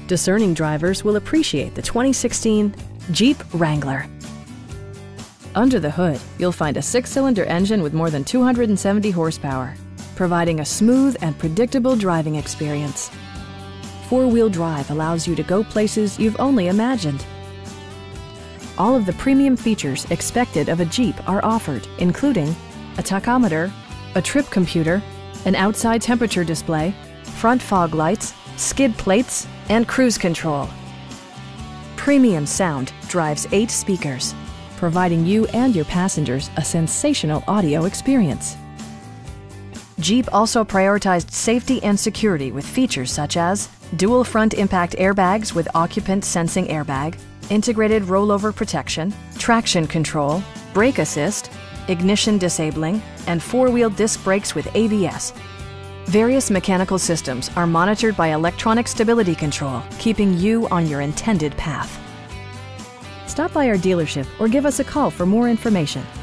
Discerning drivers will appreciate the 2016 Jeep Wrangler. Under the hood, you'll find a 6-cylinder engine with more than 270 horsepower, providing a smooth and predictable driving experience. 4-wheel drive allows you to go places you've only imagined. All of the premium features expected of a Jeep are offered, including a tachometer, a trip computer, an outside temperature display, front fog lights, skid plates, and cruise control. Premium sound drives 8 speakers, providing you and your passengers a sensational audio experience. Jeep also prioritized safety and security with features such as dual front impact airbags with occupant sensing airbag, integrated rollover protection, traction control, brake assist, ignition disabling, and 4-wheel disc brakes with ABS. Various mechanical systems are monitored by electronic stability control, keeping you on your intended path. Stop by our dealership or give us a call for more information.